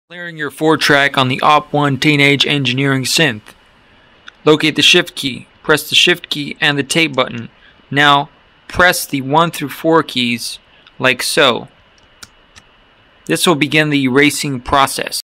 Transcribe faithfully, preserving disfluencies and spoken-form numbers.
Clearing your four track on the O P one Teenage Engineering synth. Locate the shift key, press the shift key and the tape button. Now press the one through four keys like so. This will begin the erasing process.